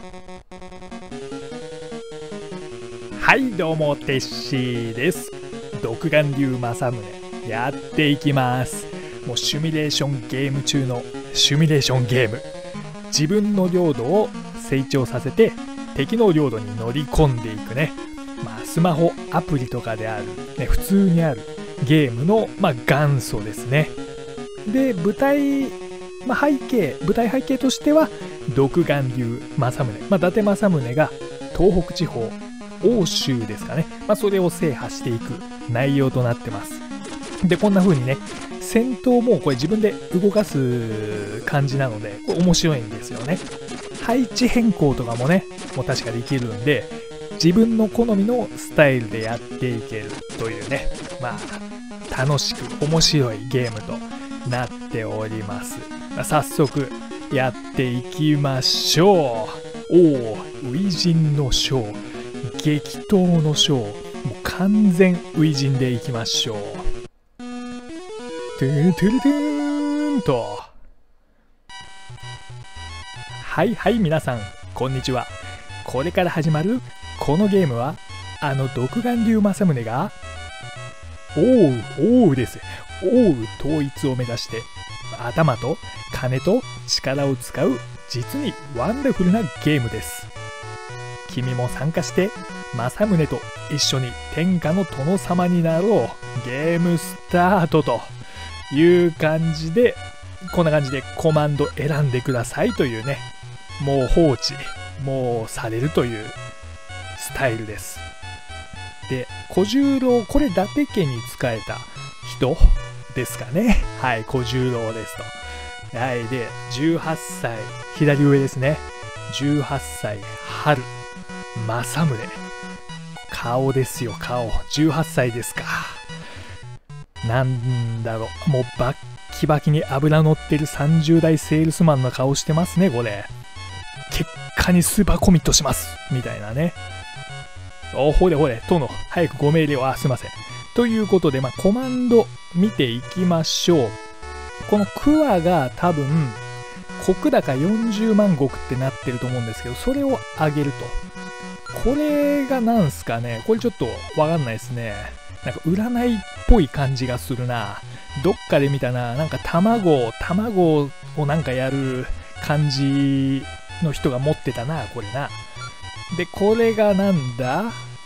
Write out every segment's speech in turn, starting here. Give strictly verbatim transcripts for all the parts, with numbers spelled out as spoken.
はいどうもテッシーです。独眼竜政宗やっていきます。もうシミュレーションゲーム中のシミュレーションゲーム。自分の領土を成長させて敵の領土に乗り込んでいくね、まあ、スマホアプリとかである、ね、普通にあるゲームの、まあ、元祖ですね。で舞台、まあ、背景舞台背景としては独眼竜政宗、まあ、伊達政宗が東北地方奥州ですかね、まあ、それを制覇していく内容となってます。でこんな風にね戦闘もこれ自分で動かす感じなので面白いんですよね。配置変更とかもねもう確かできるんで自分の好みのスタイルでやっていけるというね、まあ楽しく面白いゲームとなっております。まあ、早速やっていきましょう。おお、初陣の将、激闘の将、もう完全初陣でいきましょう。トゥートゥルトゥーンと。はいはい皆さんこんにちは。これから始まるこのゲームはあの独眼竜政宗が王王です王統一を目指して頭と金と力を使う実にワンダフルなゲームです。君も参加して政宗と一緒に天下の殿様になろう。ゲームスタートという感じで、こんな感じでコマンド選んでくださいというね、もう放置もうされるというスタイルです。で小十郎、これ伊達家に仕えた人ですかね。はい、小十郎ですと。はい、でじゅうはっさい左上ですね。じゅうはっさい春政宗、顔ですよ顔。じゅうはっさいですか。なんだろう、もうバッキバキに脂乗ってるさんじゅう代セールスマンの顔してますねこれ。結果にスーパーコミットしますみたいなね。おほれほれ殿早くご命令を。あすいません。ということで、まあ、コマンド見ていきましょう。このクワが多分石高よんじゅうまんごくってなってると思うんですけど、それを上げるとこれがなんすかね、これちょっとわかんないですね。なんか占いっぽい感じがするな。どっかで見たな。なんか卵卵をなんかやる感じの人が持ってたなこれな。でこれがなんだ、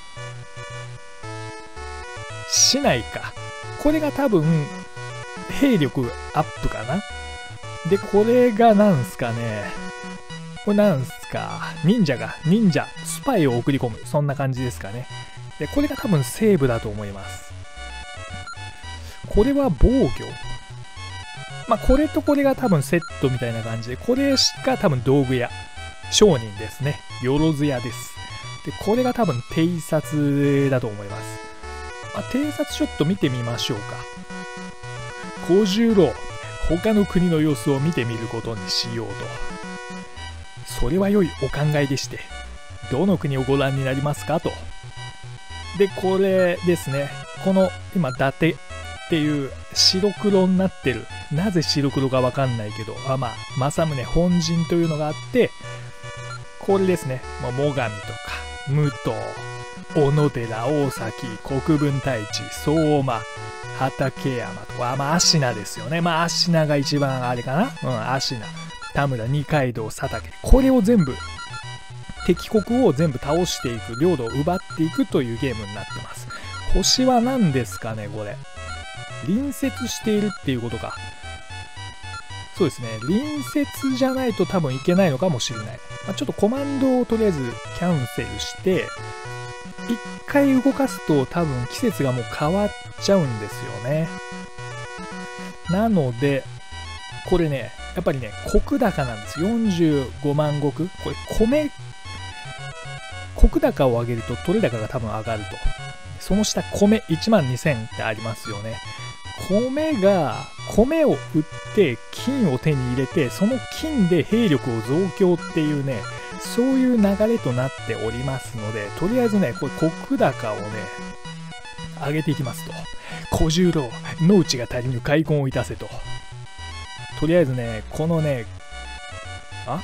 市内か。これが多分兵力アップかな。でこれがなんすかね、これなんすか、忍者が忍者スパイを送り込む、そんな感じですかね。でこれが多分セーブだと思います。これは防御、まあこれとこれが多分セットみたいな感じで、これしか多分道具屋商人ですね、よろず屋です。でこれが多分偵察だと思います。まあ、偵察ちょっと見てみましょうか。小十郎、他の国の様子を見てみることにしようと。それは良いお考えでして、どの国をご覧になりますかと。でこれですね、この今伊達っていう白黒になってる、なぜ白黒かわかんないけど、あまあ政宗本陣というのがあって、これですね、もう最上とか武藤、小野寺、大崎、国分太一、相馬、畠山とか、まあ芦名ですよね。まあ芦名が一番あれかな。うん芦名、田村、二階堂、佐竹、これを全部敵国を全部倒していく、領土を奪っていくというゲームになってます。星は何ですかねこれ。隣接しているっていうことか。そうですね、隣接じゃないと多分いけないのかもしれない。まあ、ちょっとコマンドをとりあえずキャンセルして一回動かすと多分季節がもう変わっちゃうんですよね。なのでこれねやっぱりね石高なんです。よんじゅうごまんごく、これ米石高を上げると取れ高が多分上がると。その下米いちまんにせんってありますよね。米が米を売って金を手に入れて、その金で兵力を増強っていうね、そういう流れとなっておりますので、とりあえずねこれ石高をね上げていきますと。小十郎、農地が足りぬ開墾をいたせと。とりあえずねこのねあ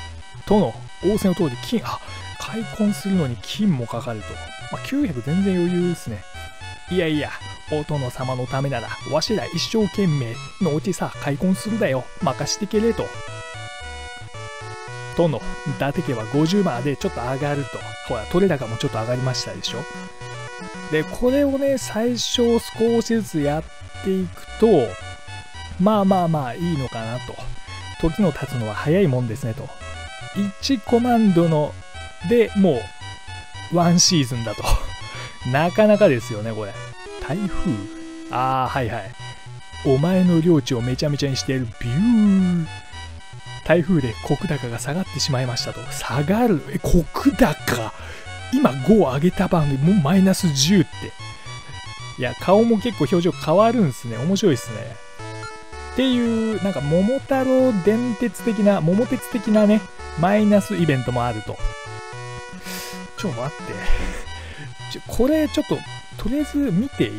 殿、仰せの通り金、あ、開墾するのに金もかかると。まあ、きゅうひゃく全然余裕ですね。いやいや、お殿様のためなら、わしら一生懸命のうちさ、開墾するだよ。任してけれと。殿、伊達家はごじゅうまでちょっと上がると。ほら、取れ高もちょっと上がりましたでしょ。で、これをね、最初少しずつやっていくと、まあまあまあいいのかなと。時の経つのは早いもんですねと。いちコマンドのでもうワンシーズンだと。なかなかですよね、これ。台風、ああ、はいはい。お前の領地をめちゃめちゃにしている。ビュー。台風で石高が下がってしまいましたと。下がる。え、石高。今ごを上げた番でもうマイナスじゅうって。いや、顔も結構表情変わるんすね。面白いっすね。っていう、なんか桃太郎電鉄的な、桃鉄的なね、マイナスイベントもあると。ちょ、待って。ちょ、これちょっと、とりあえず見ていい？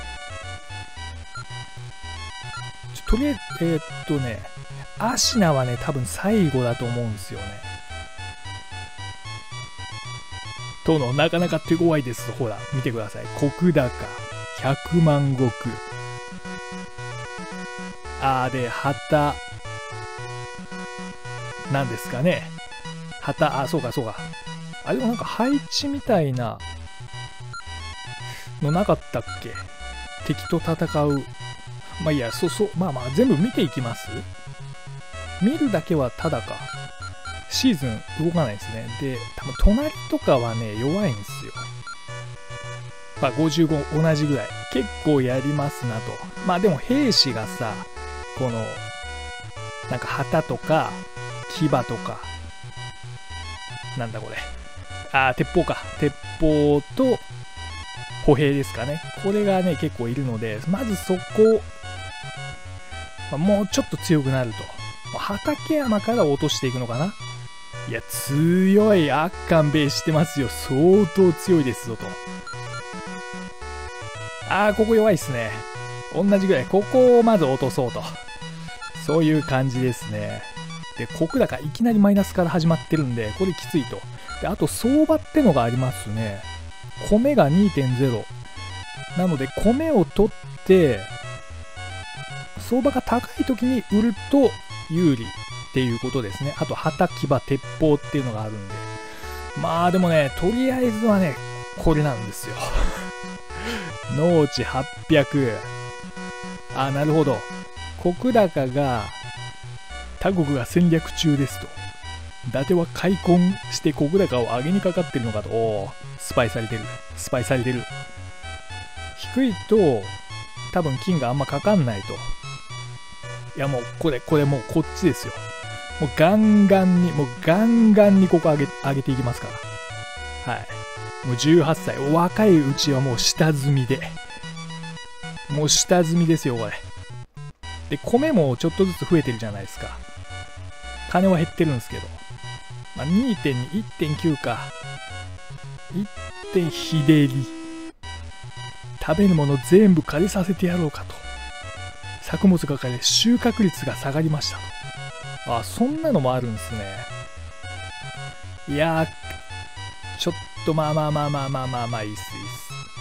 ちょとりあえず、えー、っとね、アシナはね、多分最後だと思うんですよね。殿、なかなか手強いです。ほら、見てください。石高、ひゃくまん石。あーで、旗、なんですかね。旗、あ、そうかそうか。あれもなんか配置みたいなのなかったっけ？敵と戦う。まあいいや、そうそう、まあまあ全部見ていきます？見るだけはただか。シーズン動かないですね。で、多分隣とかはね、弱いんですよ。まあごじゅうご同じぐらい。結構やりますなと。まあでも兵士がさ、この、なんか旗とか、牙とか、なんだこれ。あー、鉄砲か。鉄砲と、歩兵ですかね。これがね、結構いるので、まずそこ、まあ、もうちょっと強くなると。畠山から落としていくのかな。いや、強い。あっかんべいしてますよ。相当強いですぞと。あー、ここ弱いっすね。同じぐらい。ここをまず落とそうと。そういう感じですね。で、石高いきなりマイナスから始まってるんで、これきついと。で、あと相場ってのがありますね。米が にてんゼロ。なので、米を取って、相場が高い時に売ると有利っていうことですね。あと、旗、騎馬、鉄砲っていうのがあるんで。まあでもね、とりあえずはね、これなんですよ。農地はっぴゃく。あ、なるほど。石高が、他国が戦略中ですと。伊達は開墾して石高を上げにかかってるのかと。おー、スパイされてる。スパイされてる。低いと、多分金があんまかかんないと。いやもう、これ、これもうこっちですよ。もうガンガンに、もうガンガンにここ上げ、上げていきますから。はい。もうじゅうはっさい。若いうちはもう下積みで。もう下積みですよ、これ。で、米もちょっとずつ増えてるじゃないですか。金は減ってるんですけど。まあ、にてんに、いってんきゅう か。いってん日照り。食べるもの全部借りさせてやろうかと。作物が枯れ、収穫率が下がりましたと。あ、そんなのもあるんですね。いやー、ちょっとまあまあまあまあまあまあまあいいっすいいっ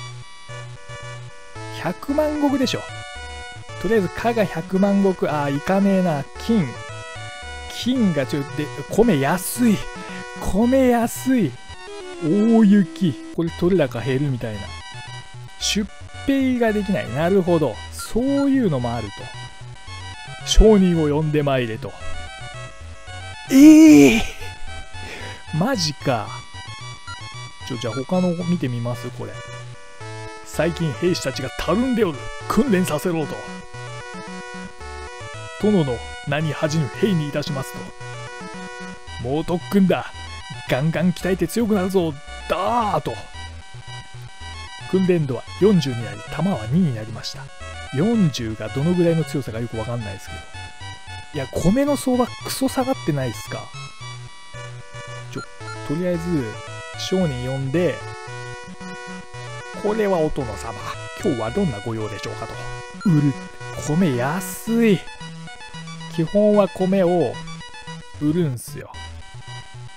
す。ひゃくまん石でしょ。とりあえず、加がひゃくまん石。ああ、いかねえな。金。金がちょっと、で、米安い。米安い。大雪。これ取れ高減るみたいな。出兵ができない。なるほど。そういうのもあると。商人を呼んでまいれと。ええー、マジか。ちょ、じゃあ他の見てみますこれ。最近兵士たちがたるんでおる。訓練させろと。殿の名に恥じぬ兵にいたしますと。もう特訓だ。ガンガン鍛えて強くなるぞ。だーと。訓練度はよんじゅうになり、弾はにになりました。よんじゅうがどのぐらいの強さかよくわかんないですけど。いや、米の相場クソ下がってないっすか。ちょ、とりあえず、商人呼んで、これはお殿様。今日はどんなご用でしょうかと。売る。米安い。基本は米を売るんすよ。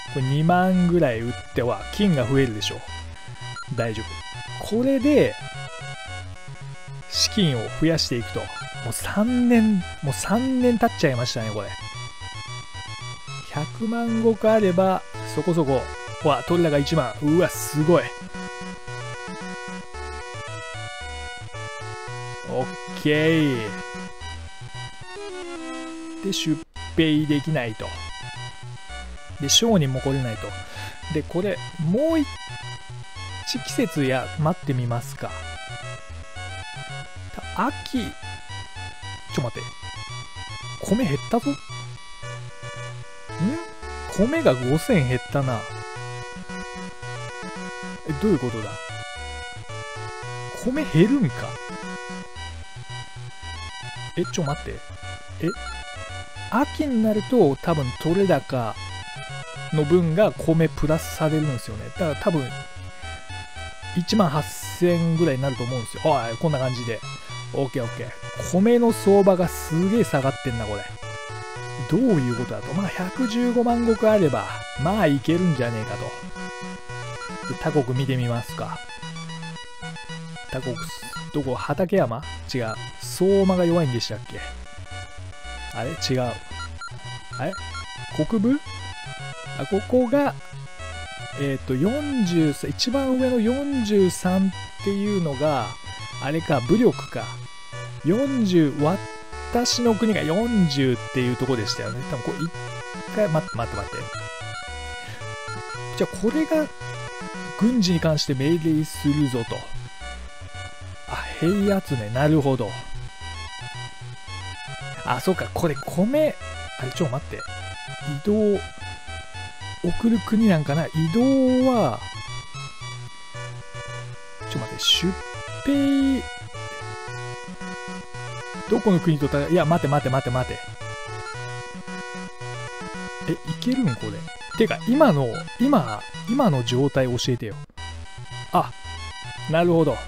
これにまんぐらい売っては金が増えるでしょ。大丈夫。これで資金を増やしていくと、もうさんねん、もうさんねん経っちゃいましたね、これ。ひゃくまん石あれば、そこそこ、わ、取れ高いちまん。うわ、すごい。オッケー。で、出兵できないと。で、商人も来れないと。で、これ、もう一季節や、待ってみますか。秋、ちょ待って。米減ったぞ。ん米がごせん減ったな。え、どういうことだ。米減るんか。え、ちょ待って。え、秋になると多分取れ高の分が米プラスされるんですよね。だから多分いちまんはっせんぐらいになると思うんですよ。はい、こんな感じで。オッケーオッケー。米の相場がすげえ下がってんな、これ。どういうことだと。まあひゃくじゅうごまん石あれば、まあいけるんじゃねえかと。で他国見てみますか。他国、どこ畠山違う。相馬が弱いんでしたっけ。あれ違う。あれ国分あ、ここが、えっと、よんじゅう、一番上のよんじゅうさんっていうのが、あれか、武力か。よんじゅう、私の国がよんじゅうっていうとこでしたよね。多分これ一回、待って待って待って。じゃあこれが、軍事に関して命令するぞと。あ、平集め、なるほど。あ、そうか、これ米、あれ、ちょっと待って。移動、送る国なんかな。移動は、ちょっと待って、出兵、どこの国とた、いや、待て待て待て待て。え、いけるんこれ。てか、今の、今、今の状態教えてよ。あ、なるほど。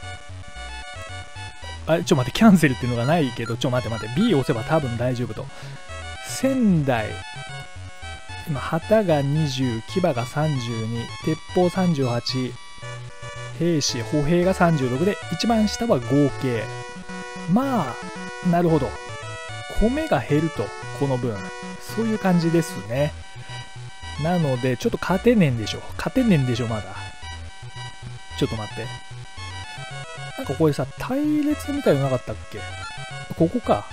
あれ、ちょ待って、キャンセルっていうのがないけど、ちょ待って待って、B を押せば多分大丈夫と。仙台、今、旗がにじゅう、騎馬がさんじゅうに、鉄砲さんじゅうはち、兵士、歩兵がさんじゅうろくで、一番下は合計。まあ、なるほど。米が減ると、この分。そういう感じですね。なので、ちょっと勝てねえんでしょ。勝てねえんでしょ、まだ。ちょっと待って。なんかこれさ、隊列みたいのなかったっけ？ここか。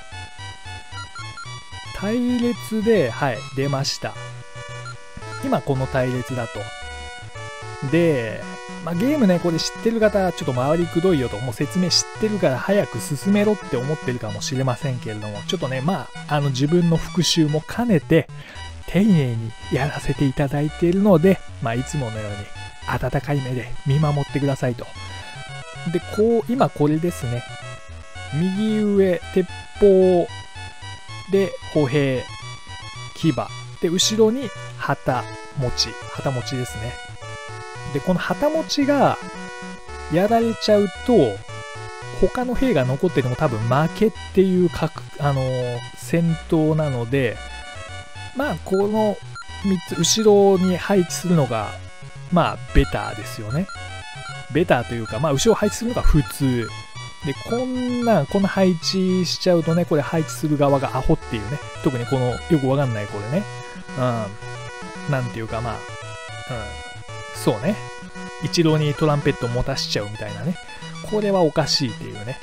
隊列で、はい、出ました。今この隊列だと。で、まあ、ゲームね、これ知ってる方、ちょっと周りくどいよと、もう説明知ってるから早く進めろって思ってるかもしれませんけれども、ちょっとね、まあ、あの自分の復習も兼ねて、丁寧にやらせていただいているので、まあ、いつものように温かい目で見守ってくださいと。で、こう、今これですね。右上、鉄砲で歩兵、騎馬。で、後ろに旗持ち。旗持ちですね。で、この旗持ちがやられちゃうと、他の兵が残ってても多分負けっていうかく、あのー、戦闘なので、まあ、このみっつ、後ろに配置するのが、まあ、ベターですよね。ベターというか、まあ、後ろ配置するのが普通。で、こんな、こんな配置しちゃうとね、これ配置する側がアホっていうね。特にこの、よくわかんないこれね。うん。なんていうか、まあ、うん。そうね。一郎にトランペットを持たしちゃうみたいなね。これはおかしいっていうね。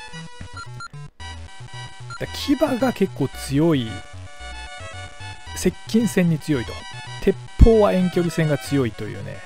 だ牙が結構強い。接近戦に強いと。鉄砲は遠距離戦が強いというね。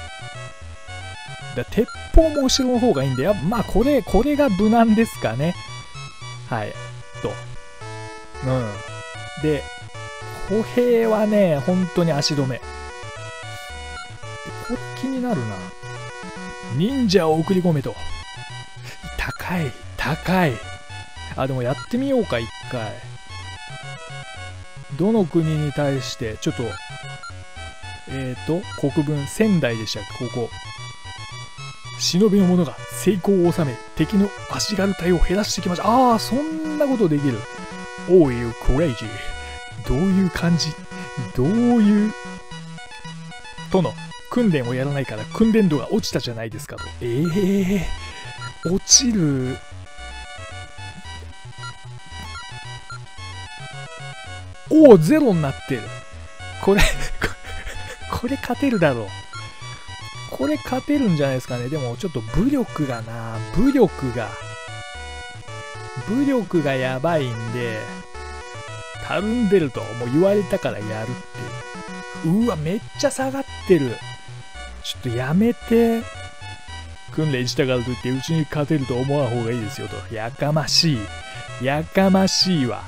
だ鉄砲も後ろの方がいいんで、やまあこれ、これが無難ですかね。はい。と。うん。で、歩兵はね、本当に足止め。これ気になるな。忍者を送り込めと。高い、高い。あ、でもやってみようか、一回。どの国に対して、ちょっと、えっと、国分、仙台でしたっけ、ここ。忍びの者が成功を収め、敵の足軽隊を減らしてきました。ああ、そんなことできる。Oh, you crazy. どういう感じどういう殿、訓練をやらないから訓練度が落ちたじゃないですかと。えー、落ちる。おお、ゼロになってる。これこれ勝てるだろう。これ勝てるんじゃないですかね。でもちょっと武力がな、武力が、武力がやばいんで、たるんでるともう言われたからやるっていう。うわ、めっちゃ下がってる。ちょっとやめて。訓練したからといってうちに勝てると思わん方がいいですよと。やかましい。やかましいわ。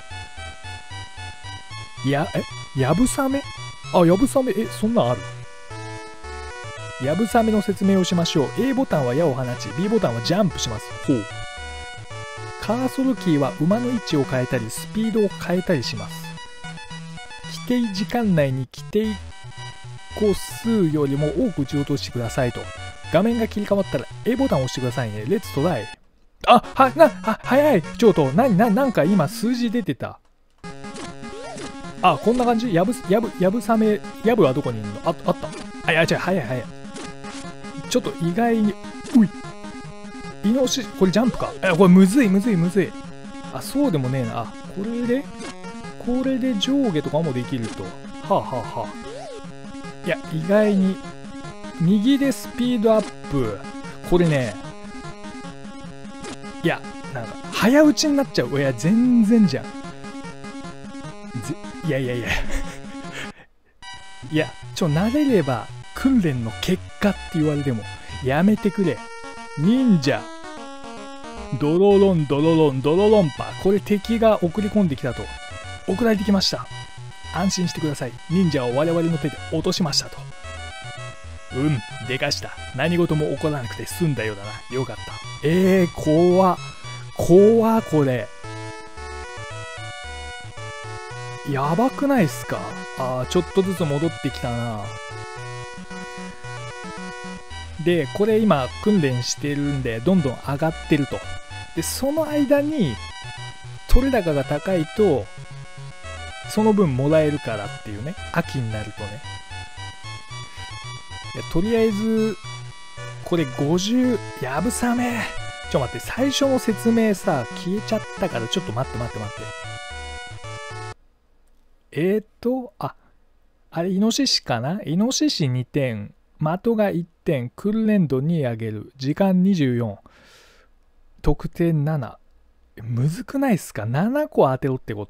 や、え、やぶさめ？あ、やぶさめ、え、そんなんある？やぶさめの説明をしましょう。A ボタンは矢を放ち、B ボタンはジャンプします。ほう。カーソルキーは馬の位置を変えたり、スピードを変えたりします。規定時間内に規定個数よりも多く撃ち落としてくださいと。画面が切り替わったら A ボタンを押してくださいね。レッツトライ。あ、は、な、あ、早い。ちょっと、なにな、なんか今数字出てた。あ、こんな感じ？やぶ、やぶ、やぶさめ、やぶはどこにいるの？あ、あった。あ、いや、違う、早い早い。ちょっと意外に、うい。イノシシ、これジャンプか。え、これむずい、むずい、むずい。あ、そうでもねえな。あ、これで、これで上下とかもできると。はあはあはあ。いや、意外に、右でスピードアップ。これね、いや、なんか、早打ちになっちゃう。いや、全然じゃん。いやいやいやいや、ちょ、慣れれば訓練の結果って言われてもやめてくれ。忍者ドロロンドロロンドロロンパ。これ敵が送り込んできたと。送られてきました。安心してください。忍者を我々の手で落としましたと。うん、でかした。何事も起こらなくて済んだようだな。よかった。えー、怖っ。怖っ、これ。やばくないっすか？あー、ちょっとずつ戻ってきたな。で、これ今訓練してるんで、どんどん上がってると。で、その間に、取れ高が高いと、その分もらえるからっていうね。秋になるとね。いや、とりあえず、これごじゅう、やぶさめ。ちょ、待って、最初の説明さ、消えちゃったから、ちょっと待って待って待って。えーと、あ、あれ、イノシシかな？イノシシにてん、的がいってん、訓練度に上げる、時間にじゅうよん、得点なな。むずくないっすか？ なな 個当てろってこと？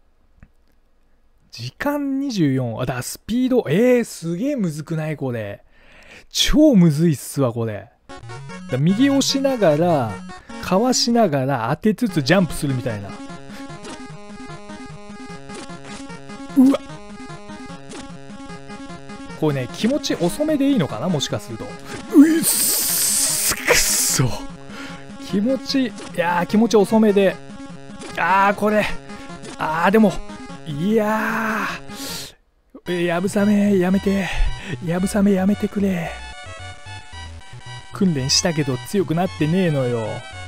時間にじゅうよん、あ、だからスピード、えー、すげえむずくないこれ。超むずいっすわ、これ。だ右押しながら、かわしながら当てつつジャンプするみたいな。うわこれね、気持ち遅めでいいのかな、もしかすると。うっすくっそ気持ち、いやー、気持ち遅めで。あー、これ。あー、でも、いやー、やぶさめやめて。やぶさめやめてくれ。訓練したけど強くなってねえのよ。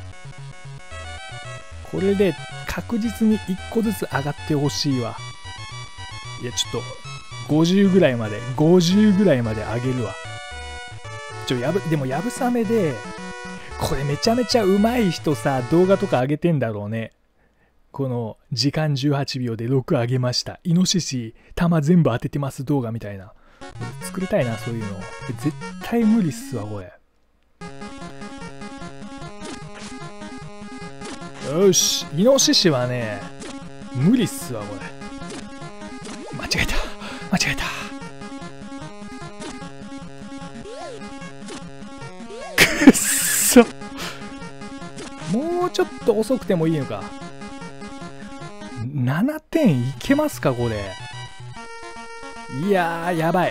これで確実にいっこずつ上がってほしいわ。いや、ちょっと、ごじゅうぐらいまで、ごじゅうぐらいまで上げるわ。ちょ、やぶ、でもやぶさめで、これめちゃめちゃ上手い人さ、動画とか上げてんだろうね。この、時間じゅうはちびょうでろく上げました。イノシシ、弾全部当ててます動画みたいな。作りたいな、そういうの。絶対無理っすわ、これ。よし、イノシシはね、無理っすわ、これ。間違えた。間違えた。くっそ。もうちょっと遅くてもいいのか。ななてんいけますか、これ。いやー、やばい。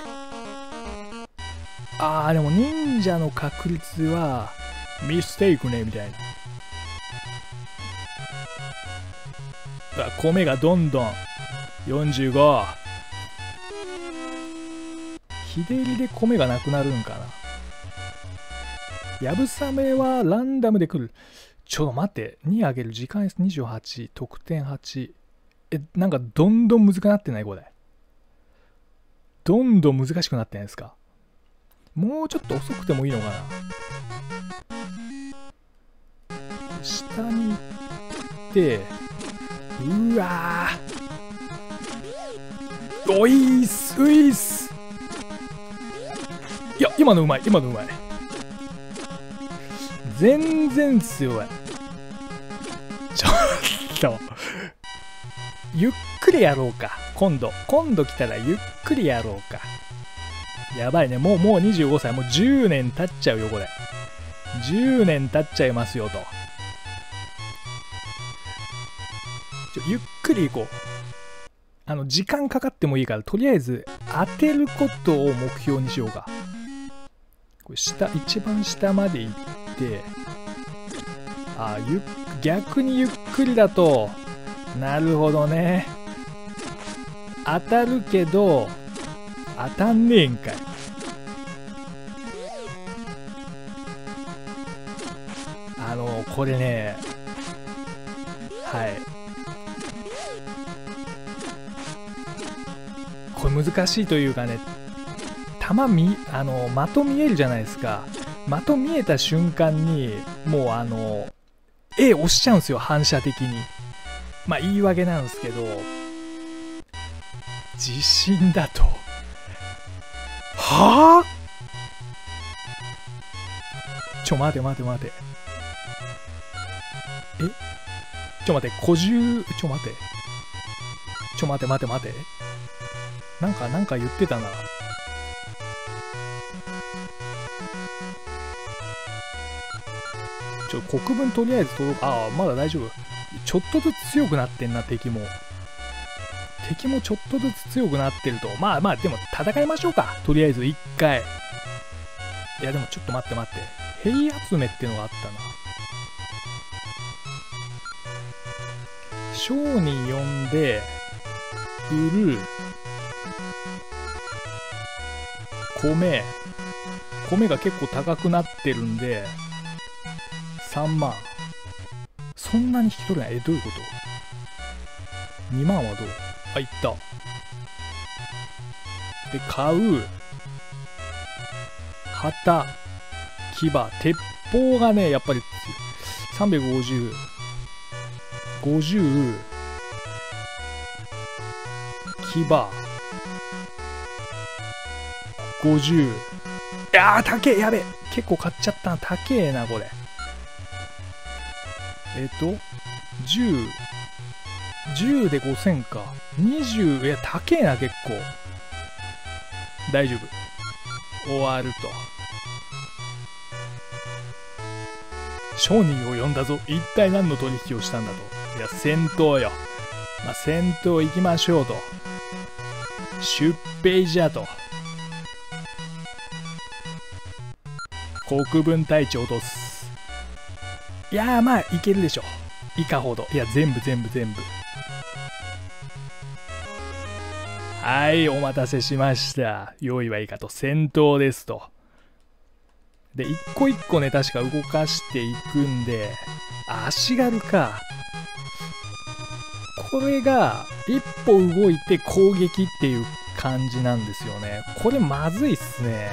あー、でも忍者の確率は、ミステイクね、みたいな。米がどんどんよんじゅうご。日照りで米がなくなるんかな。やぶさめはランダムで来る。ちょっと待って。に上げる時間にじゅうはち、得点はち。え、なんかどんどん難くなってないこれ。 どんどん難しくなってないですか？もうちょっと遅くてもいいのかな。下に行って、うわー、おいっす、ういっす。いや、今のうまい、今のうまい。全然強い。ちょっと、ゆっくりやろうか。今度、今度来たらゆっくりやろうか。やばいね、もう、もうにじゅうごさい、もうじゅうねん経っちゃうよ、これ。じゅうねん経っちゃいますよ、と。ちょゆっくり行こう。あの、時間かかってもいいから、とりあえず当てることを目標にしようか。これ下、一番下まで行って、あ、ゆ逆にゆっくりだと、なるほどね。当たるけど、当たんねえんかい。あの、これね、はい。これ難しいというかね、弾見、あの、的見えるじゃないですか。的見えた瞬間に、もうあの、A 押しちゃうんですよ、反射的に。まあ、言い訳なんですけど、自信だと。はぁ、ちょ、待て待て待て。えちょ、待て、小銃、ちょ、待て。ちょ、待て待て待て。なんか、なんか言ってたな。ちょ、国分とりあえず届く。ああ、まだ大丈夫。ちょっとずつ強くなってんな、敵も。敵もちょっとずつ強くなってると。まあまあ、でも戦いましょうか。とりあえず一回。いや、でもちょっと待って待って。ヘリ集めってのがあったな。商人呼んで、売る。米。米が結構高くなってるんで、さんまん。そんなに引き取れない。え、どういうこと？ に 万はどう？あ、いった。で、買う。旗。牙。鉄砲がね、やっぱり、さんびゃくごじゅう。ごじゅう。牙。ごじゅう。いやー、高え、やべえ。結構買っちゃったな。高えな、これ。えっと、じゅう。じゅうでごせんか。にじゅう、いや、高えな、結構。大丈夫。終わると。商人を呼んだぞ。一体何の取引をしたんだと。いや、戦闘よ。まあ、戦闘行きましょうと。出兵じゃと。国分隊長落とす。いやー、まあ、いけるでしょ。以下ほど。いや、全部全部全部。はい、お待たせしました。用意はいいかと。戦闘ですと。で、一個一個ね、確か動かしていくんで、あ、足軽か。これが、一歩動いて攻撃っていう感じなんですよね。これまずいっすね。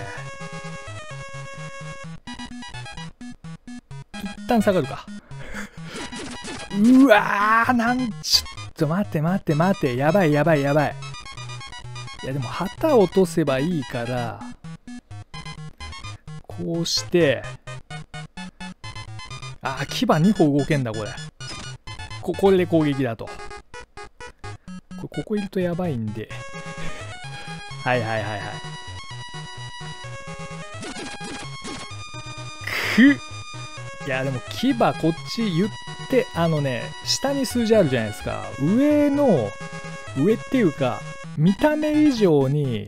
一旦下がるか。うわー、なん、ちょっと待って待って待って。やばいやばいやばい。いやでも旗を落とせばいいから、こうして、あー、牙にほ動けんだこれ。こ、これで攻撃だと。これ、ここいるとやばいんで。はいはいはいはい。くっ、いやでも牙こっち言って、あのね、下に数字あるじゃないですか。上の、上っていうか、見た目以上に、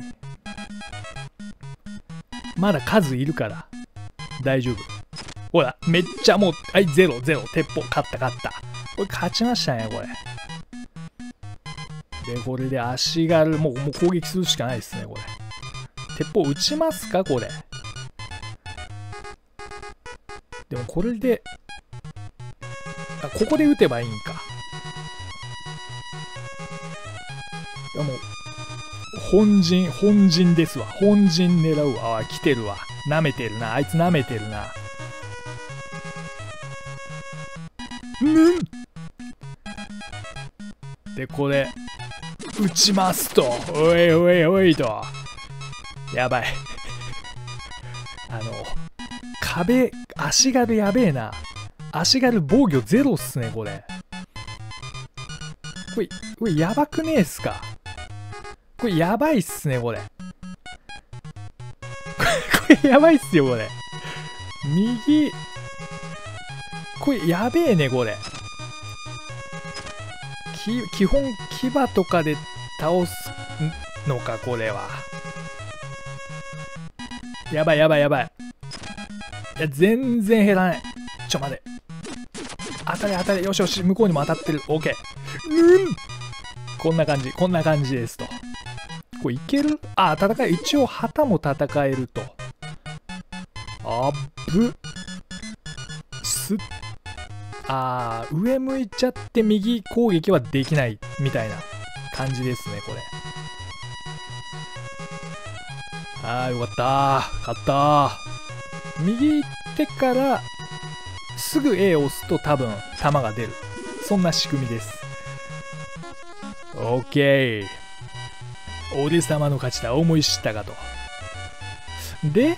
まだ数いるから、大丈夫。ほら、めっちゃもう、はい、ゼロ、ゼロ、鉄砲、勝った勝った。これ勝ちましたね、これ。で、これで足軽、もう、もう攻撃するしかないですね、これ。鉄砲撃ちますか、これ。でもこれで、あ、ここで撃てばいいんか。いやもう、 本陣、本陣ですわ。本陣狙うわ。あ、来てるわ。舐めてるな。あいつ舐めてるな。うんで、これ、撃ちますと。おいおいおいと。やばい。あの、壁、足軽やべえな。足軽防御ゼロっすね、これ。これ、これやばくねえっすか。これやばいっすね、これ。これやばいっすよ、これ。右。これやべえね、これ。き基本、牙とかで倒すのか、これは。やばいやばいやばい。いや、全然減らない。ちょ、待て。当たれ当たれ。よしよし、向こうにも当たってる。オッケー。うん。こんな感じ、こんな感じですと。これいける？あ、戦い、一応旗も戦えると。あっぶ。すっ。あー、上向いちゃって右攻撃はできないみたいな感じですね、これ。あー、よかったー。勝ったー。右行ってからすぐ A を押すと多分弾が出る。そんな仕組みです。オッケー。俺様の勝ちだ。思い知ったかと。で、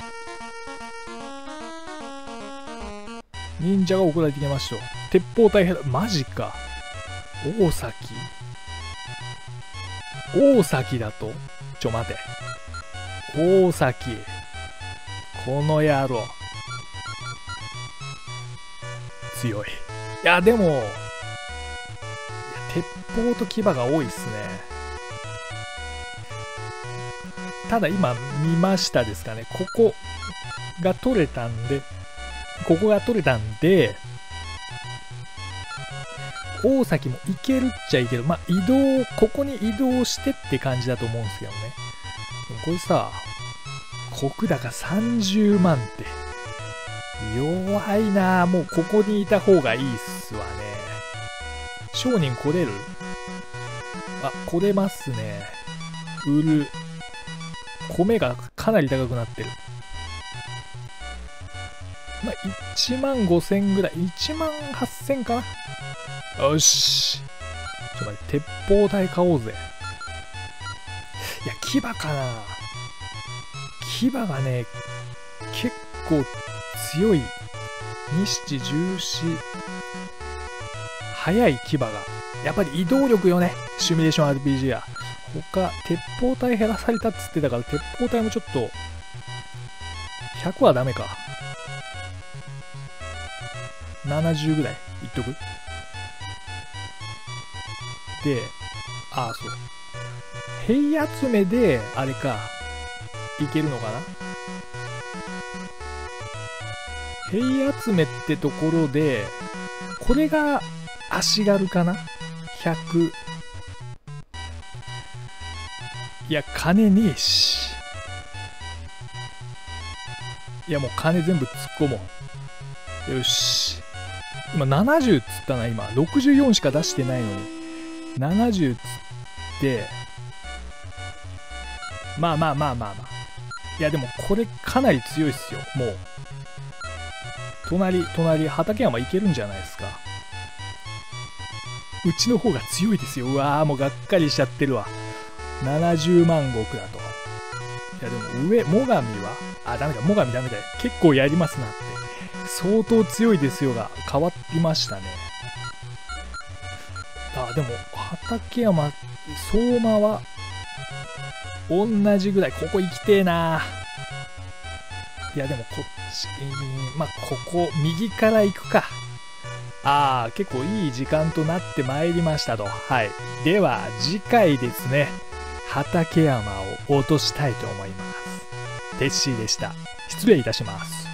忍者が送られてきました。鉄砲隊兵だ。マジか。大崎。大崎だと。ちょ待て。大崎。この野郎。強い。いや、でも、いや鉄砲と牙が多いっすね。ただ今見ましたですかね。ここが取れたんで、ここが取れたんで、大崎も行けるっちゃいける。まあ移動、ここに移動してって感じだと思うんですけどね。でもこれさ、石高さんじゅうまんって。弱いなぁ。もうここにいた方がいいっすわね。商人来れる？あ、来れますね。売る。米がかなり高くなってる。まあ、いちまんごせんぐらい。いちまんはっせんかな。よし。ちょっと待って、鉄砲隊買おうぜ。いや、牙かな。牙がね、結構強い。西地重視。速い牙が。やっぱり移動力よね。シミュレーション アールピージー は。他、鉄砲隊減らされたっつってたから、鉄砲隊もちょっと、ひゃくはダメか。ななじゅうぐらいいっとく？で、ああ、そう。兵集めで、あれか、いけるのかな？兵集めってところで、これが足軽かな？ ひゃく。いや、金ねえし。いや、もう金全部突っ込もう。よし。今ななじゅうっつったな、今。ろくじゅうよんしか出してないのに。ななじゅうっつって、まあまあまあまあまあ。いや、でもこれかなり強いっすよ、もう。隣、隣、畠山いけるんじゃないですか。うちの方が強いですよ。うわー、もうがっかりしちゃってるわ。ななじゅうまん石だと。いや、でも上、最上は、あ、ダメだ、最上ダメだ。結構やりますなって。相当強いですよが、変わりましたね。あ、でも、畠山、相馬は、同じぐらい。ここ行きてえな。いや、でもこっち、えー、まあ、ここ、右から行くか。ああ、結構いい時間となってまいりましたと。はい。では、次回ですね、畠山を落としたいと思います。テッシーでした。失礼いたします。